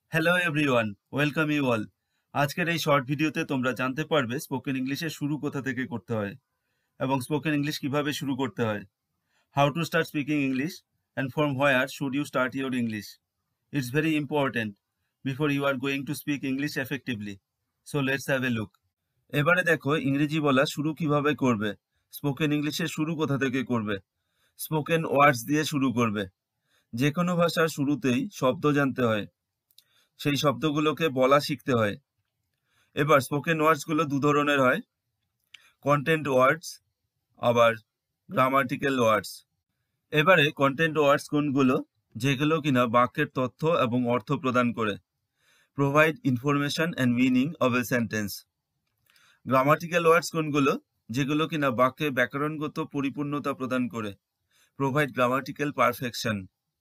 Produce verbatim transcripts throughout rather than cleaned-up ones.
Hello everyone, welcome you all. আজকের এই short ভিডিওতে তোমরা জানতে পারবে স্পোকেন ইংলিশে শুরু কোথা থেকে করতে হয় এবং স্পোকেন ইংলিশ কিভাবে শুরু করতে হয়। How to start speaking English and from where should you start your English. It's very important before you are going to speak English effectively. So let's have a look. এবারে দেখো ইংরেজি বলা শুরু কিভাবে করবে। স্পোকেন ইংলিশে শুরু কোথা থেকে করবে? স্পোকেন ওয়ার্ডস দিয়ে শুরু করবে। যে কোনো ভাষার শুরুতেই শব্দ জানতে হয়, সেই শব্দগুলোকে বলা শিখতে হয়। এবার স্পোকেন ওয়ার্ডস গুলো দু ধরনের হয়, কন্টেন্ট ওয়ার্ডস আবার গ্রামাটিক্যাল ওয়ার্ডস। এবারে কন্টেন্ট ওয়ার্ডস কোনগুলো? যেগুলো কিনা বাক্যের তথ্য এবং অর্থ প্রদান করে, provide information and meaning of a sentence. Grammatical words কোনগুলো? যেগুলো কিনা বাক্যে ব্যাকরণগত পরিপূর্ণতা প্রদান করে, প্রোভাইড গ্রামাটিক্যাল পারফেকশন।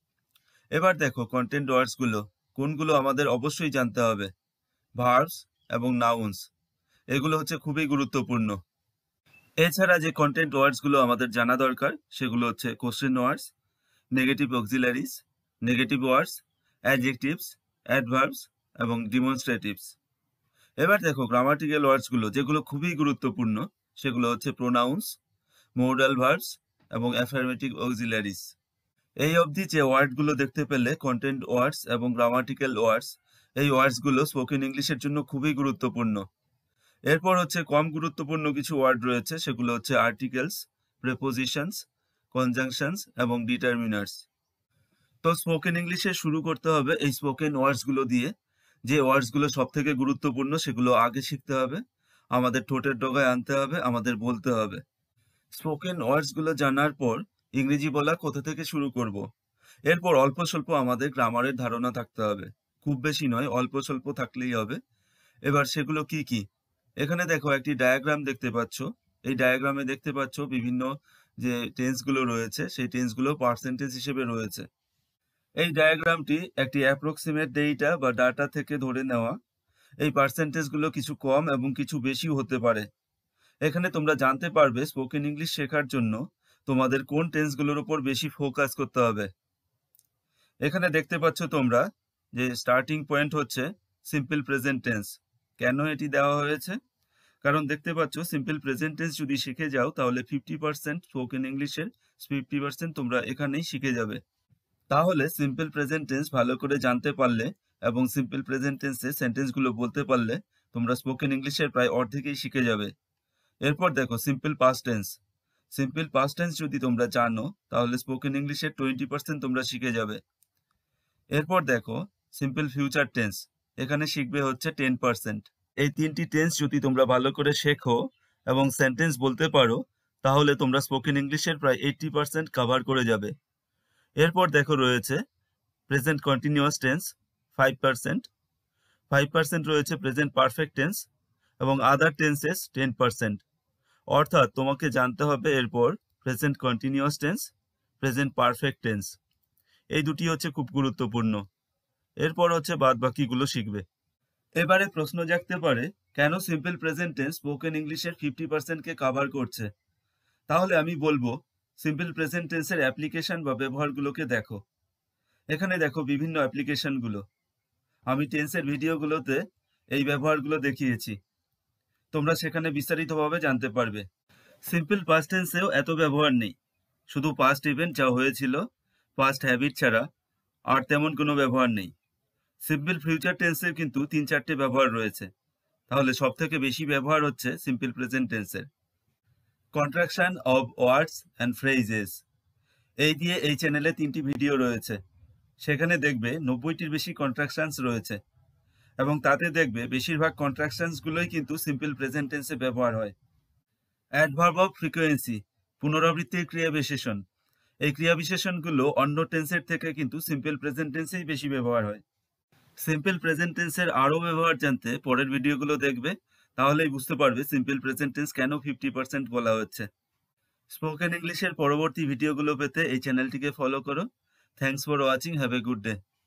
এবার দেখো কন্টেন্ট ওয়ার্ডস গুলো কোনগুলো আমাদের অবশ্যই জানতে হবে। ভার্বস এবং নাউন্স, এগুলো হচ্ছে খুবই গুরুত্বপূর্ণ। এছাড়া যে কন্টেন্ট ওয়ার্ডস গুলো আমাদের জানা দরকার সেগুলো হচ্ছে question words, negative auxiliaries, negative words, adjectives, adverbs এবং ডিমনস্ট্রেটিভস। এবার দেখো গ্রামাটিক্যাল ওয়ার্ডস গুলো যেগুলো খুবই গুরুত্বপূর্ণ সেগুলো হচ্ছে প্রোনাউন্স, মোডাল ভার্বস এবং অ্যাফার্মেটিভ অক্সিলারিজ। এই অবধি যে ওয়ার্ডগুলো দেখতে পেলে কন্টেন্ট ওয়ার্ডস এবং গ্রামাটিক্যাল ওয়ার্ডস, এই ওয়ার্ডসগুলো স্পোকেন ইংলিশের জন্য খুবই গুরুত্বপূর্ণ। এরপর হচ্ছে কম গুরুত্বপূর্ণ কিছু ওয়ার্ড রয়েছে, সেগুলো হচ্ছে আর্টিকেলস, প্রেপোজিশনস, কনজাংশনস এবং ডিটারমিনার্স। তো স্পোকেন ইংলিশে শুরু করতে হবে এই স্পোকেন ওয়ার্ডসগুলো দিয়ে। যে ওয়ার্ডসগুলো সব থেকে গুরুত্বপূর্ণ সেগুলো আগে শিখতে হবে, আমাদের ঠোঁটের ডগায় আনতে হবে, আমাদের বলতে হবে। স্পোকেন ওয়ার্ডসগুলো জানার পর ইংরেজি বলা কোথা থেকে শুরু করব। এরপর অল্প স্বল্প আমাদের গ্রামারের ধারণা থাকতে হবে, খুব বেশি নয়, অল্প স্বল্প থাকলেই হবে। এবার সেগুলো কি কি? এখানে দেখো একটি ডায়াগ্রাম দেখতে পাচ্ছ। এই ডায়াগ্রামে দেখতে পাচ্ছ বিভিন্ন যে টেন্সগুলো রয়েছে সেই টেন্সগুলো পার্সেন্টেজ হিসেবে রয়েছে। এই ডায়াগ্রামটি একটি অ্যাপ্রক্সিমেট ডেটা বা ডাটা থেকে ধরে নেওয়া। এই পার্সেন্টেজগুলো কিছু কম এবং কিছু বেশিও হতে পারে। এখানে তোমরা জানতে পারবে স্পোকেন ইংলিশ শেখার জন্য তোমাদের কোন টেন্সগুলোর উপর বেশি ফোকাস করতে হবে। এখানে দেখতে পাচ্ছ তোমরা যে স্টার্টিং পয়েন্ট হচ্ছে সিম্পল প্রেজেন্ট টেন্স। কেন এটি দেওয়া হয়েছে? কারণ দেখতে পাচ্ছ সিম্পল প্রেজেন্ট টেন্স যদি শিখে যাও তাহলে ফিফটি পার্সেন্ট স্পোকেন ইংলিশের ফিফটি পার্সেন্ট তোমরা এখানেই শিখে যাবে। তাহলে সিম্পল প্রেজেন্ট টেন্স ভালো করে জানতে পারলে এবং সিম্পল প্রেজেন্ট টেন্সে সেন্টেন্সগুলো বলতে পারলে তোমরা স্পোকেন ইংলিশের প্রায় অর্ধেকই শিখে যাবে। এরপর দেখো simple past tense. Simple past tense যদি তোমরা জানো তাহলে স্পোকেন ইংলিশের টোয়েন্টি পার্সেন্ট তোমরা শিখে যাবে। এরপর দেখো সিম্পল ফিউচার টেন্স, এখানে শিখবে হচ্ছে টেন পার্সেন্ট। এই তিনটি টেন্স যদি তোমরা ভালো করে শেখো এবং সেন্টেন্স বলতে পারো তাহলে তোমরা স্পোকেন ইংলিশের প্রায় এইট্টি পার্সেন্ট কভার করে যাবে। এরপর দেখো রয়েছে present continuous tense, five percent. Five percent রয়েছে প্রেজেন্ট পারফেক্ট টেন্স এবং আদার টেন্সেস টেন পার্সেন্ট। অর্থাৎ তোমাকে জানতে হবে এরপর present continuous tense, present perfect tense, এই দুটি হচ্ছে খুব গুরুত্বপূর্ণ। এরপর হচ্ছে বাদ বাকিগুলো শিখবে। এবারে প্রশ্ন জাগতে পারে কেন সিম্পল প্রেজেন্ট টেন্স স্পোকেন ইংলিশের ফিফটি পার্সেন্টকে কভার করছে। তাহলে আমি বলবো সিম্পল প্রেজেন্ট টেন্সের অ্যাপ্লিকেশন বা ব্যবহারগুলোকে দেখো। এখানে দেখো বিভিন্ন অ্যাপ্লিকেশনগুলো। আমি টেন্সের ভিডিওগুলোতে এই ব্যবহারগুলো দেখিয়েছি, তোমরা সেখানে বিস্তারিতভাবে জানতে পারবে। সিম্পল পাস্ট টেন্সেও এত ব্যবহার নেই, শুধু পাস্ট ইভেন্ট যা হয়েছিল, পাস্ট হ্যাবিট ছাড়া আর তেমন কোনো ব্যবহার নেই। সিম্পল ফিউচার টেন্সের কিন্তু তিন চারটে ব্যবহার রয়েছে, তাহলে সব থেকে বেশি ব্যবহার হচ্ছে সিম্পল প্রেজেন্ট টেন্সের। Contraction of words and phrases, এই দিয়ে এই চ্যানেলে তিনটি ভিডিও রয়েছে, সেখানে দেখবে নব্বইটির বেশি কন্ট্রাকশনস রয়েছে এবং তাতে দেখবে বেশিরভাগ কন্ট্রাকশনসগুলোই কিন্তু সিম্পল প্রেজেন্ট টেন্সে ব্যবহার হয়। অ্যাডভার্ব অফ ফ্রিকোয়েন্সি, পুনরাবৃত্তির ক্রিয়া বিশেষণ, এই ক্রিয়া বিশেষণগুলো অন্য টেন্সের থেকে কিন্তু সিম্পল প্রেজেন্ট টেন্সেই বেশি ব্যবহার হয়। সিম্পল প্রেজেন্ট টেন্সের আরও ব্যবহার জানতে পরের ভিডিওগুলো দেখবে, তাহলেই বুঝতে পারবে সিম্পল প্রেজেন্ট টেন্স কেন ফিফটি পার্সেন্ট বলা হচ্ছে। স্পোকেন ইংলিশের পরবর্তী ভিডিওগুলো পেতে এই চ্যানেলটিকে ফলো করো। Thanks for watching, have a good day.